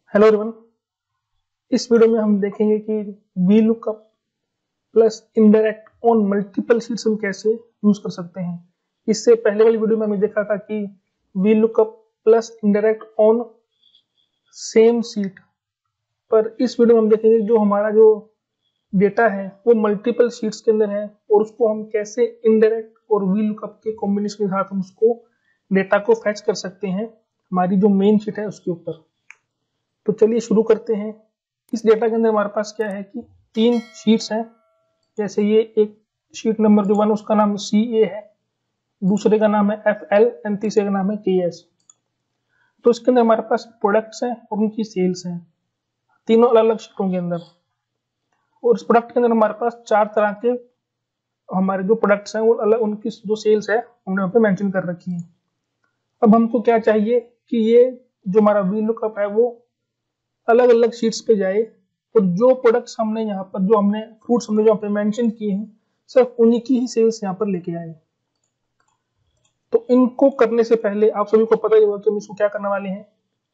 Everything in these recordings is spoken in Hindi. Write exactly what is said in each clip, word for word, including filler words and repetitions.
Hello everyone. इस वीडियो में हम देखेंगे कि V lookup plus indirect on multiple sheets हम कैसे यूज कर सकते हैं। इससे पहले वाली वीडियो में हमने देखा था कि V lookup plus indirect on same sheet, पर इस वीडियो में हम देखेंगे जो हमारा जो डेटा है वो मल्टीपल शीट्स के अंदर है और उसको हम कैसे इनडायरेक्ट और वी लुकअप के कॉम्बिनेशन के साथ हम उसको डेटा को फैच कर सकते हैं हमारी जो मेन शीट है उसके ऊपर। तो चलिए शुरू करते हैं। इस डेटा के अंदर हमारे पास क्या है कि तीन शीट्स हैं। जैसे ये एक शीट नंबर जो वन उसका नाम सी ए है, दूसरे का नाम है एफ एल एंड तीसरे का नाम है के एस। तो इसके अंदर हमारे पास प्रोडक्ट्स हैं और उनकी सेल्स हैं, तीनों अलग अलग शीटों के अंदर। और इस प्रोडक्ट के अंदर हमारे पास चार तरह के हमारे जो प्रोडक्ट्स हैं वो अलग, उनकी जो सेल्स है हमने वहाँ पे मेंशन कर रखी है। अब हमको क्या चाहिए कि ये जो हमारा वी लुकअप है वो अलग अलग शीट्स पे जाए और जो प्रोडक्ट्स हमने यहाँ पर जो हमने फ्रूट्स हमने जो यहाँ पे मेंशन किए हैं सिर्फ उन्हीं की ही सेल्स यहाँ पर लेके आए। तो इनको करने से पहले आप सभी को पता ही होगा कि हम इसको क्या करने वाले हैं।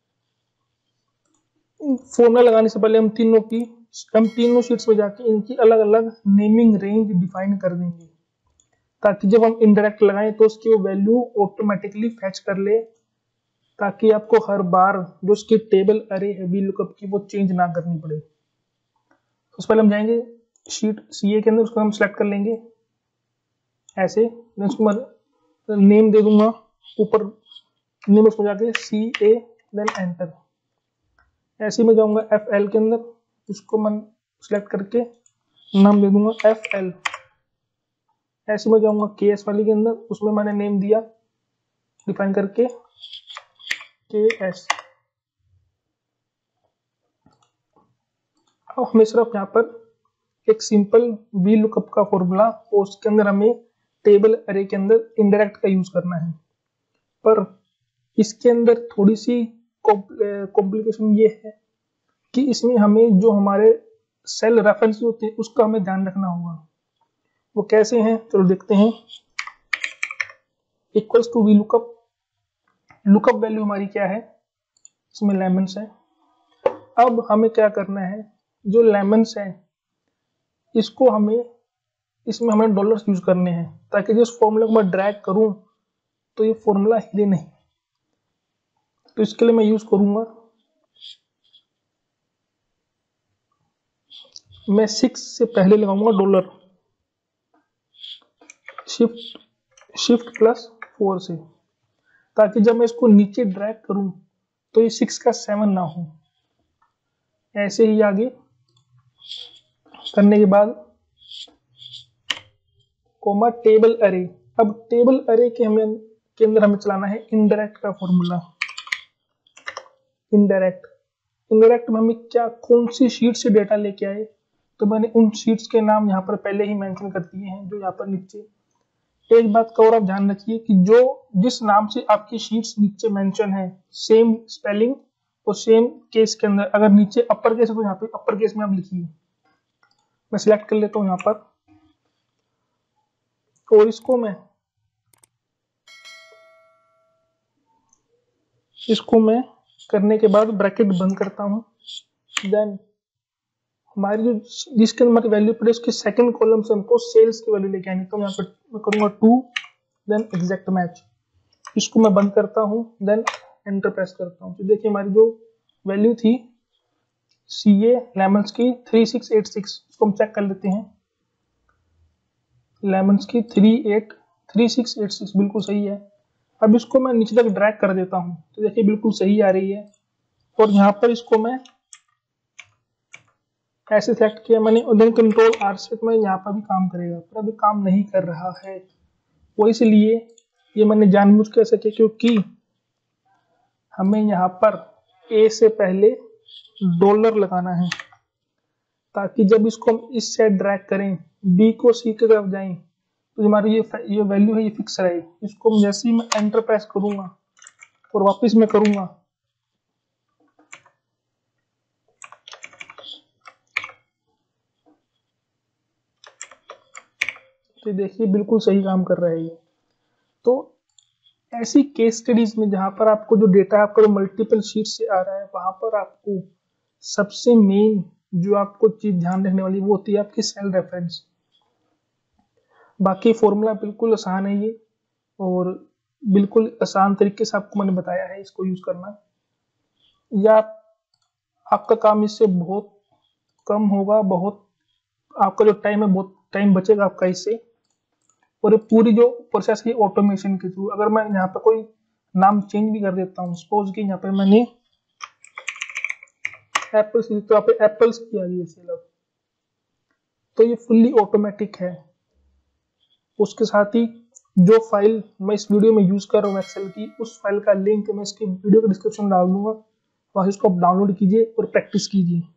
फॉर्मूला लगाने से पहले हम तीनों की हम तीनों शीट्स में जाके इनकी अलग अलग नेमिंग रेंज डिफाइन कर देंगे, ताकि जब हम इनडायरेक्ट लगाएं तो उसकी वो वैल्यू ऑटोमेटिकली फैच कर ले, ताकि आपको हर बार जो उसकी टेबल अरे है वी लुकअप की वो चेंज ना करनी पड़े। उससे पहले हम जाएंगे शीट सी ए के अंदर, उसको हम सेलेक्ट कर लेंगे ऐसे। मैं उसको नेम दे दूंगा ऊपर, नेम उसको जाके सी ए देन एंटर। ऐसे ही मैं जाऊंगा एफ एल के अंदर, उसको मैं सेलेक्ट करके नाम दे दूंगा एफ एल। ऐसे मैं जाऊंगा के एस वाली के अंदर, उसमें मैंने नेम दिया डिफाइन करके के एस। अब हमें सिर्फ यहाँ पर एक सिंपल वी लुकअप का फॉर्मूला और उसके अंदर हमें टेबल अरे के अंदर इनडायरेक्ट का यूज करना है। पर इसके अंदर थोड़ी सी कॉम्प्लिकेशन ये है कि इसमें हमें जो हमारे सेल रेफरेंस होते हैं उसका हमें ध्यान रखना होगा। वो कैसे हैं चलो देखते हैं। Equals to V lookup, lookup value हमारी क्या है, इसमें लेमन्स है। अब हमें क्या करना है, जो लेमन्स है इसको हमें इसमें हमें डॉलर्स यूज करने हैं, ताकि जिस फॉर्मूला को मैं ड्रैग करूं तो ये फॉर्मूला हिले नहीं। तो इसके लिए मैं यूज करूंगा, मैं सिक्स से पहले लगाऊंगा dollar, shift shift plus four से, ताकि जब मैं इसको नीचे ड्रैग करूं तो ये सिक्स का सेवन ना हो। ऐसे ही आगे करने के बाद कोमा टेबल अरे। अब टेबल अरे के हमें के अंदर हमें चलाना है इनडायरेक्ट का फॉर्मूला। इनडायरेक्ट इनडायरेक्ट में हमें क्या कौन सी शीट से डेटा लेके आए, तो मैंने उन शीट्स के नाम यहाँ पर पहले ही मेंशन कर दिए हैं जो यहाँ पर नीचे। एक बात का और आप ध्यान रखिए कि जो जिस नाम से आपकी शीट्स नीचे मेंशन है, सेम स्पेलिंग और सेम केस के अंदर, अगर नीचे अपर केस है तो यहाँ पे अपर केस में आप लिखिए। मैं सिलेक्ट कर लेता हूँ यहाँ पर और इसको मैं इसको मैं करने के बाद ब्रैकेट बंद करता हूँ। देन हमारी जो जिसके अंदर हमारी वैल्यू पड़े उसके सेकंड कॉलम से हमको सेल्स की वैल्यू लेके आनी। तो यहाँ पर मैं करूंगा टू देन एग्जैक्ट मैच, इसको मैं बंद करता हूँ देन एंटर प्रेस करता हूँ। तो देखिए हमारी जो वैल्यू थी सी ए लेमन्स की थ्री सिक्स एट सिक्स, इसको हम चेक कर लेते हैं। लेमन्स की three eight three six eight six बिल्कुल सही है। अब इसको मैं नीचे तक ड्रैग कर देता हूँ तो देखिए बिल्कुल सही आ रही है। और यहाँ पर इसको मैं ऐसे सेलेक्ट किया मैंने और देन कंट्रोल आर से, तो मैं यहाँ पर भी काम करेगा, पर अभी काम नहीं कर रहा है। वो इसलिए ये मैंने जानबूझ के ऐसा किया क्योंकि हमें यहाँ पर ए से पहले डॉलर लगाना है, ताकि जब इसको हम इस साइड ड्रैग करें बी को सी की तरफ जाएं तो हमारी ये ये वैल्यू है ये फिक्स रहे। इसको जैसे ही मैं एंटर प्रेस करूंगा और वापस मैं करूंगा तो देखिए बिल्कुल सही काम कर रहा है ये। तो ऐसी केस स्टडीज में जहां पर आपको जो डेटा आपका जो मल्टीपल शीट से आ रहा है, वहां पर आपको सबसे मेन जो आपको चीज ध्यान रखने वाली वो होती है आपकी सेल रेफरेंस। बाकी फॉर्मूला बिल्कुल आसान है ये, और बिल्कुल आसान तरीके से आपको मैंने बताया है इसको यूज करना। या आपका काम इससे बहुत कम होगा, बहुत आपका जो टाइम है बहुत टाइम बचेगा आपका इससे। और ये पूरी जो प्रोसेस है ऑटोमेशन के थ्रू, अगर मैं यहाँ पे कोई नाम चेंज भी कर देता हूँ, सपोज कि यहाँ पे मैंने एप्पल्स, तो यहाँ पे एप्पल्स की आ गई सेल, अब तो ये फुल्ली ऑटोमेटिक है। उसके साथ ही जो फाइल मैं इस वीडियो में यूज कर रहा हूँ एक्सेल की, उस फाइल का लिंक मैं इसकी वीडियो के डिस्क्रिप्शन में डाल दूंगा, वहां इसको आप डाउनलोड कीजिए और प्रैक्टिस कीजिए।